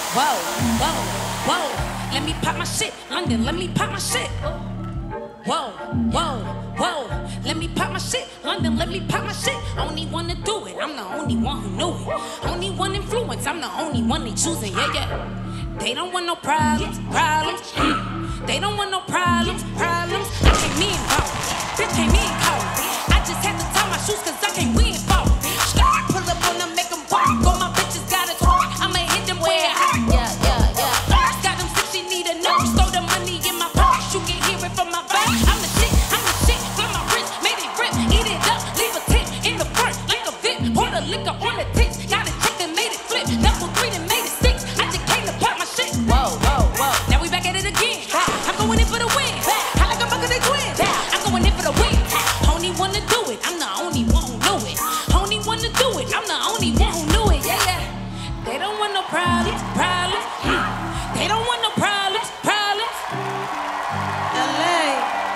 Whoa, whoa, whoa. Let me pop my shit. London, let me pop my shit. Whoa, whoa, whoa. Let me pop my shit. London, let me pop my shit. Only one to do it. I'm the only one who knew it. Only one influence. I'm the only one they choosing. Yeah, yeah. They don't want no problems, problems. They don't want no problems, problems. I can't mean power. Bitch can't mean power. I just had to tie my shoes cause I can't win power. Pull up on them, make them walk. All my bitches got a talk. I'ma hit them where it hot. Yeah, yeah, yeah. Got them sick, she need a note. Stole the money in my pocket. You can hear it from my back. I'm the shit, flip my wrist, made it grip. Eat it up, leave a tip in the front like a VIP. Pour the liquor on the tits. Got a chick that made it flip. Double 3 that made it 6. I just came to pop my shit. Whoa, whoa, whoa. Now we back at it again. I'm going in for the win. I like a bucket of twins. I'm going in for the win. Only one to do it. I'm the only one who knew it. Only one to do it. I'm the only one who knew it. Yeah, yeah. They don't want no problems, problems. They don't want no problems, problems. LA,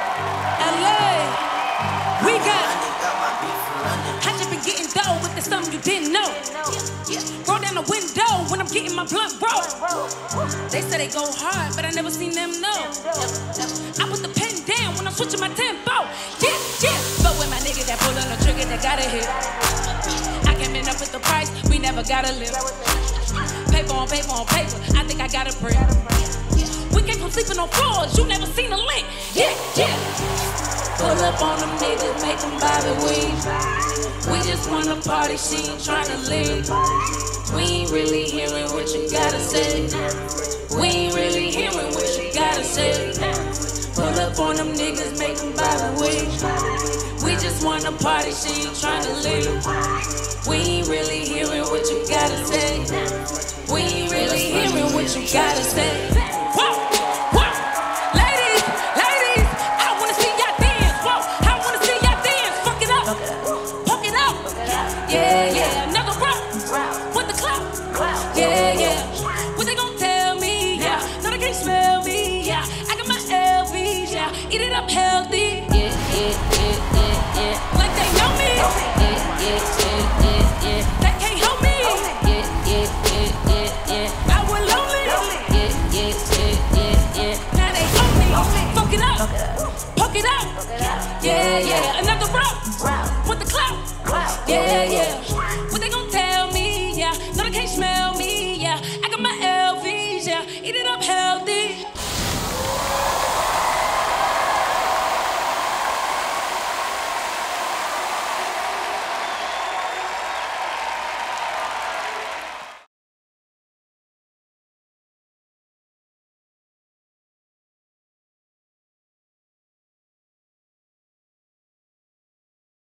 we got. I just been getting dough with the something you didn't know. Roll down the window when I'm getting my blunt roll. They say they go hard, but I never seen them know. I put the pen down when I'm switching my tempo. Yeah, yeah. But with my nigga that pull on the trigger, that got a hit. I came in up with the price, we never gotta live. Paper on paper on paper, I think I got a brick. We came from sleeping on floors, you never seen a lick. Yeah, yeah. Pull up on them niggas, make them buy the weed. We just wanna party, she ain't tryna leave. We ain't really hearing what you gotta say. We ain't really hearing what you gotta say. Pull up on them niggas, make them buy the weed. We just wanna party, she ain't tryna leave. We ain't really hearing what you gotta say. We ain't really hearing what you gotta say. Whoa, whoa. Ladies, ladies, I wanna see y'all dance. Whoa, I wanna see y'all dance. Fuck it up, fuck it up. Yeah, yeah, another rock with the clock. Yeah, yeah. What they gon' tell me? Yeah, no, they can't smell me. Yeah, I got my LVs. Yeah, eat it up healthy.